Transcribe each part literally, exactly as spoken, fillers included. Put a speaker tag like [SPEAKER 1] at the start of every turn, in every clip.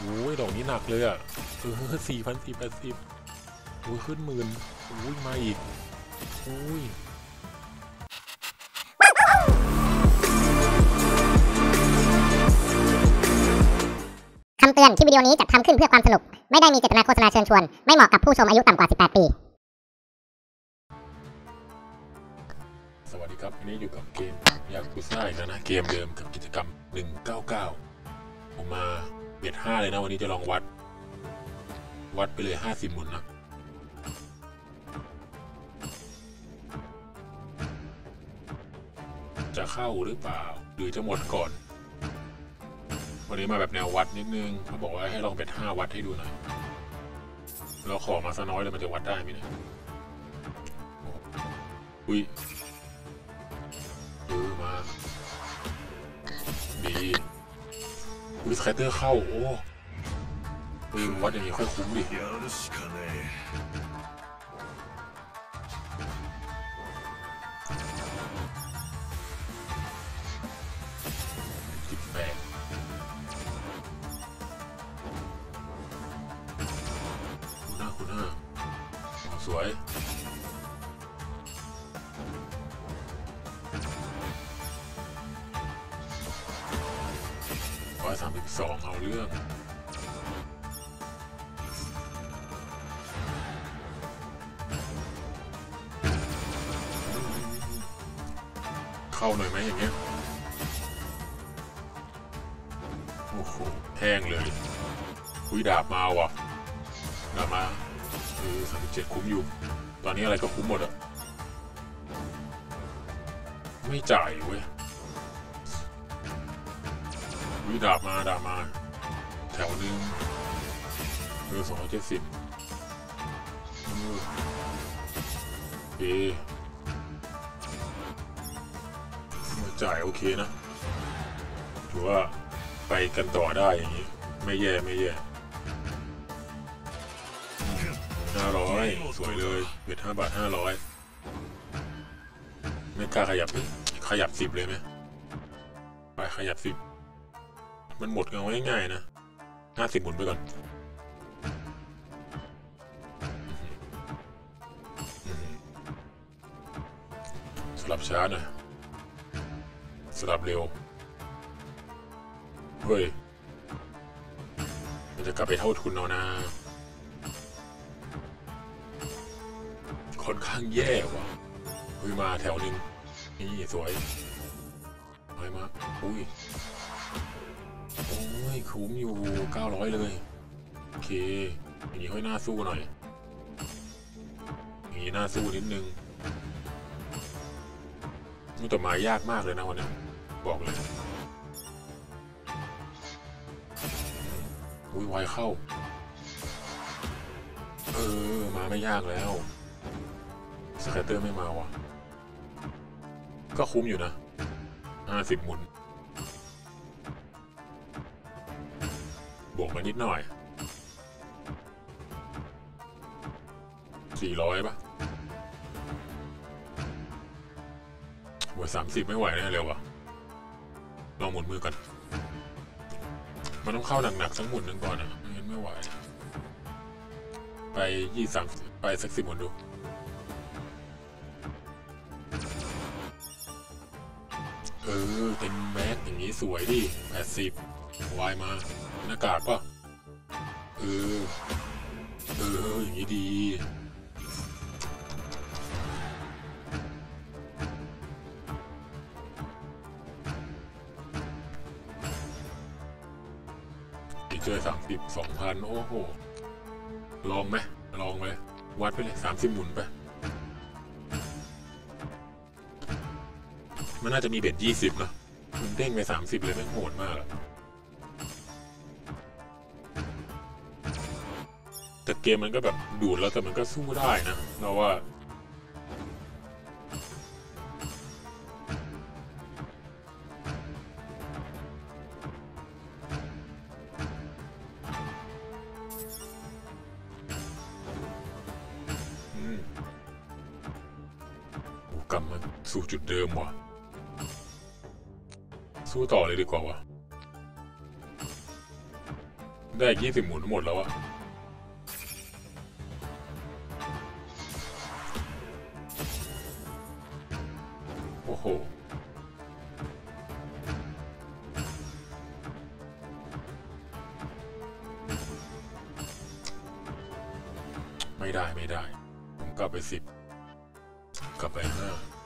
[SPEAKER 1] โอ้ยดอกนี้หนักเลยอ่ะเออสี่พันสี่แปดสิบโอ้ยขึ้นหมื่นโอ้ยมาอีกโอ้ย
[SPEAKER 2] คำเตือนคลิปวิดีโอนี้จัดทำขึ้นเพื่อความสนุกไม่ได้มีเจตนาโฆษณาเชิญชวนไม่เหมาะกับผู้ชมอายุต่ำกว่าสิบแปดปี
[SPEAKER 1] สวัสดีครับวันนี้อยู่กับเกมยากุซ่าอีกแล้วนะเกมเดิมกับกิจกรรมหนึ่งเก้าเก้าผมมาเบียดห้าเลยนะวันนี้จะลองวัดวัดไปเลยห้าสิบหมุนนะจะเข้าหรือเปล่าหรือจะหมดก่อนวันนี้มาแบบแนววัดนิดนึงเขาบอกว่าให้ลองเป็ดห้าวัดให้ดูหน่อยเราขอมาซะน้อยเลยมันจะวัดได้ไหมเนี่ยอุ้ยเออมาดีอุ้ยสแคตเตอร์เข้าโอ้เออวัดอย่างนี้ค่อยคุ้มดิสิบแปดคุณหน้าคุณหน้าสวยร้อยสามสิบสองเอาเรื่องเข้าหน่อยไหมอย่างเงี้ยโอ้โหแห้งเลยคุยดาบมาว่ะดาบมาเออสามสิบเจ็ดคุ้มอยู่ตอนนี้อะไรก็คุ้มหมดอะไม่จ่ายเว้ยคุยดาบมาดาบมาแถวนึงเออสองร้อยเจ็ดสิบเออโอเคจ่ายโอเคนะถือว่าไปกันต่อได้อย่างนี้ไม่แย่ไม่แย่ห้าร้อยสวยเลยเบ็ดห้าบาทห้าร้อยไม่กล้าขยับขยับสิบเลยไหมไปขยับสิบมันหมดกันง่ายๆนะห้าสิบหมุนไปก่อนสลับช้าหน่อยสลับเร็วเฮ้ยมันจะกลับไปเท่าทุนเอานะค่อนข้างแย่ว่ะเฮ้ยมาแถวหนึ่งนี่สวยไปมาอุ้ยโอ้ยคุ้มอยู่เก้าร้อยเลยโอเคอย่างนี้ค่อยน่าสู้หน่อยอย่างนี้น่าสู้นิดนึงนี่แต่มายากมากเลยนะวันนี้บอกเลยอุ้ยไวเข้าเออมาไม่ยากแล้วสแคตเตอร์ไม่มาว่ะก็คุ้มอยู่นะห้าสิบหมุนบวกมานิดหน่อยสี่ร้อยป่ะบวกสามสิบไม่ไหวแน่เร็วว่ะลองหมุนมือกันมันต้องเข้าหนักๆสักหมุนหนึ่งก่อนนะไม่งั้นไม่ไหวไปยี่สามไปสักสิบหมุนดูเออเต็มแม็กอย่างนี้สวยดิแปดสิบวายมาหน้ากากป่ะเออเอออย่างนี้ดีเจอสามสิบสองพันโอ้โหลองไหมลองไหมวัดไปเลยสามสิบหมุนไปมันน่าจะมีเบ็ดยี่สิบนะมันเด้งไปสามสิบเลยไม่โหดมากแต่เกมมันก็แบบดูดแล้วแต่มันก็สู้ได้นะเราว่ากลับมาสู่จุดเดิมว่ะสู้ต่อเลยดีกว่าวะได้ยี่สิบหมุนหมดแล้วอะโอ้โหไม่ได้ไม่ได้ผมกลับไปสิบกลับไปห้า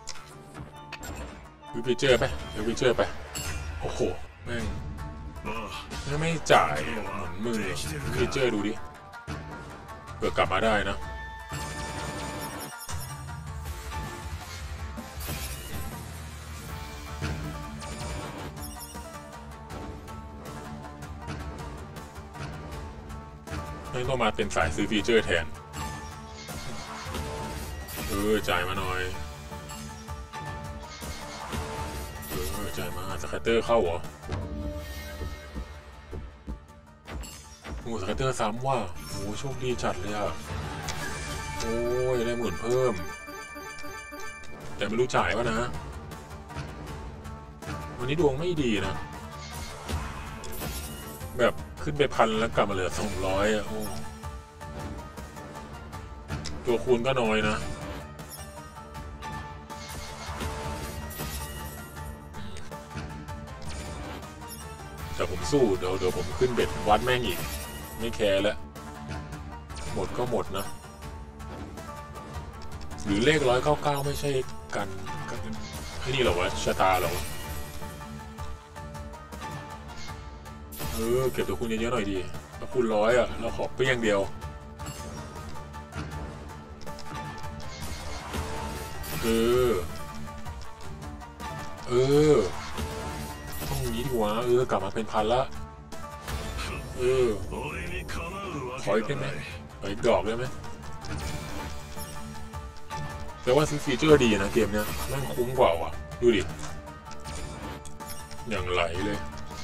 [SPEAKER 1] วิวเจอร์ไปเดี๋ยววิวเจอร์ไปโอ้โหแม่งไม่จ่ายหมุนมือวิวเจอร์ดูดิเผื่อกลับมาได้นะไม่ต้องมาเป็นสายซื้อฟีเจอร์แทนเออจ่ายมาหน่อยเออจ่ายมาสแคตเตอร์เข้าเหรอโอ้สแคตเตอร์ซ้ำว่ะโอ้โชคดีจัดเลยอ่ะโอ้ยได้หมื่นเพิ่มแต่ไม่รู้จ่ายวะนะวันนี้ดวงไม่ดีนะแบบขึ้นไปพันแล้วกลับมาเหลือสองร้อยอ่ะโอ้ตัวคูณก็น้อยนะแต่ผมสู้เดี๋ยวเดี๋ยวผมขึ้นเบ็ดวัดแม่งอีกไม่แคร์แล้วหมดก็หมดนะหรือเลขร้อยเก้าเก้าไม่ใช่กันกันที่นี่เหรอวะชะตาเหรอเออเก็บตัวคูณเยอะๆหน่อยดีถ้าคูณร้อยอ่ะเราขอเปี้ยงเดียวเออเออต้องนี้ดีกว่าเออกลับมาเป็นพันละเออขออีกได้ไหมขออีกดอกได้ไหมแต่ว่าซื้อฟีเจอร์ดีนะเกมเนี้ยนั่งคุ้มกว่าว่ะดูดิอย่างไหลเลย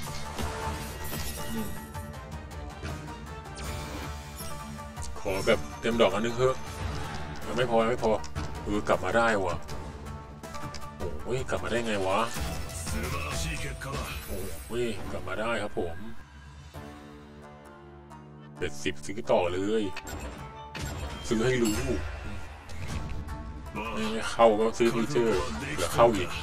[SPEAKER 1] ขอแบบเต็มดอกอันนึงเถอะไม่พอไม่พอเออกลับมาได้ว่ะโอ้ยกลับมาได้ไงวะโอ้ยกลับมาได้ครับผมเป็ดสิบซื้อต่อเลยซื้อให้รู้ไม่เข้าก็ซื้อฟีเจอร์เหลือเข้าอีก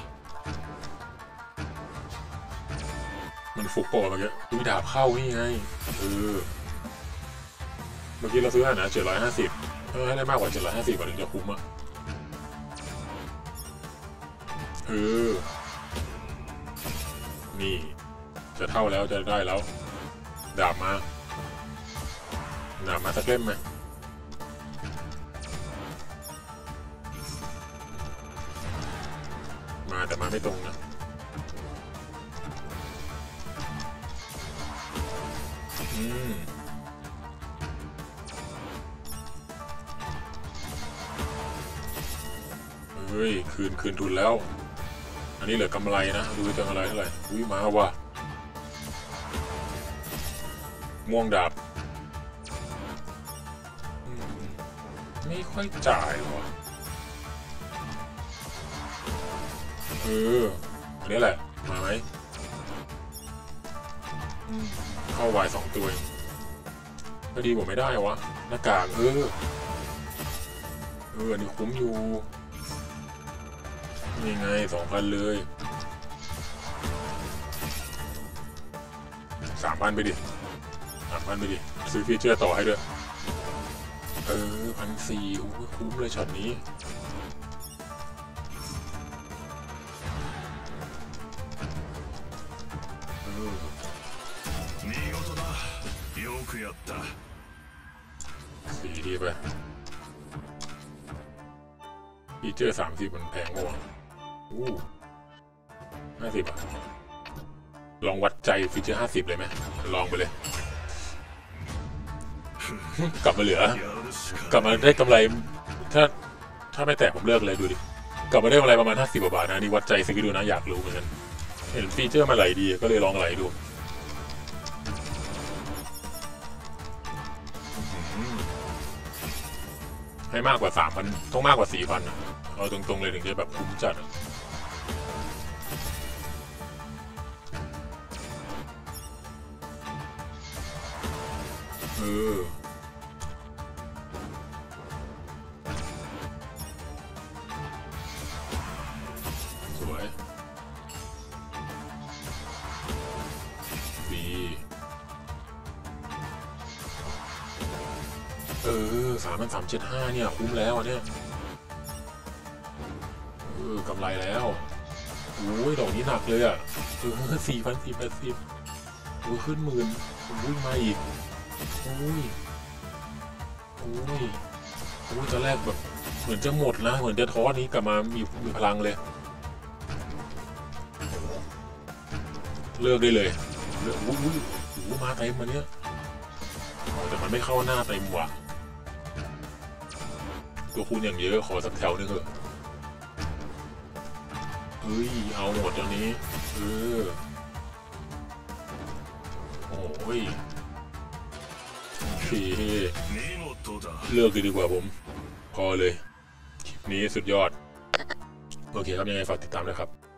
[SPEAKER 1] มันฟุกปอเมื่อกี้ดูดาบเข้านี่ไงเออเมื่อกี้เราซื้อหานะเจ็ดร้อยห้าสิบเออให้ได้มากกว่าเจ็ดร้อยห้าสิบกว่าถึงจะคุ้มอ่ะเออนี่จะเท่าแล้วจะได้แล้วดาบมาดาบมาสักเล่มไหมมาแต่มาไม่ตรงนะอืมเฮ้ยคืนคืนทุนแล้วอันนี้เหลือกำไรนะดูจะกำไรเท่าไหร่อุ้ยมาว่ะม่วงดาบไม่ค่อยจ่ายว่ะเอออันนี้แหละมาไหมเข้าวายสองตัวก็ดีกว่าไม่ได้วะหน้ากากเออเอออันนี้คุ้มอยู่ยังไงสองพันเลยสามพันไปดิสามพันไปดิซื้อฟีเจอร์ต่อให้ด้วยเออพันสี่โอ้คุ้มเลยช็อตนี้สีดีไปฟีเจอร์สามสิบมันแพงกว่าอู้ห้าสิบอ่ะลองวัดใจฟีเจอร์ห้าสิบเลยไหมลองไปเลยกลับมาเหลือกลับมาได้กำไรถ้าถ้าไม่แตกผมเลิกเลยดูดิกลับมาได้กำไรประมาณห้าสิบบาทนะนี่วัดใจซื้อดูนะอยากรู้เหมือนกันเห็นฟีเจอร์มาไหลดีก็เลยลองไหลดูให้มากกว่าสามพันต้องมากกว่าสี่พันเอาตรงๆเลยถึงจะแบบคุ้มจัดเออสวยดีเออสามพันสามเจ็ดห้าเนี่ยคุ้มแล้วเนี่ยเออกำไรแล้วโอ้ยดอกนี้หนักเลยอ่ะเออสี่พันสี่แปดสิบโอ้ยขึ้นหมื่นวิ่งมาอีกโอ้ยโอ้ยโอ้ยตอนแรกแบบเหมือนจะหมดนะเหมือนจะท้อนี้กลับมามีมีพลังเลยเลิกได้เลยเลิกอุ้ยอุ้ยโอ้มาเต็มมาเนี้ยแต่มันไม่เข้าหน้าเต็มว่ะตัวคูณอย่างเยอะขอสักแถวนึงเถอะเฮ้ยเอาหมดตอนนี้เออโอ้ยโอเคเลิกเลยดีกว่าผมพอเลยคลิปนี้สุดยอดโอเคครับยังไงฝากติดตามด้วยครับ